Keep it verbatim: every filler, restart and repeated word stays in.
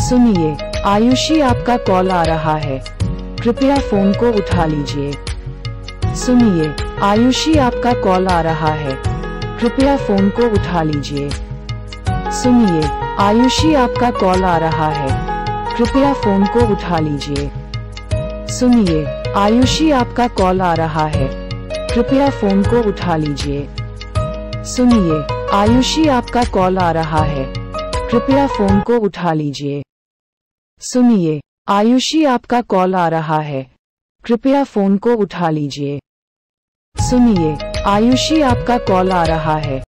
सुनिए, आयुषी आपका कॉल आ रहा है, कृपया फोन को उठा लीजिए। सुनिए, आयुषी आपका कॉल आ रहा है, कृपया फोन को उठा लीजिए। सुनिए, आयुषी आपका कॉल आ रहा है, कृपया फोन को उठा लीजिए। सुनिए, आयुषी आपका कॉल आ रहा है, कृपया फोन को उठा लीजिए। सुनिए, आयुषी आपका कॉल आ रहा है, कृपया फोन को उठा लीजिए। सुनिए, आयुषी आपका कॉल आ रहा है, कृपया फोन को उठा लीजिए। सुनिए, आयुषी आपका कॉल आ रहा है,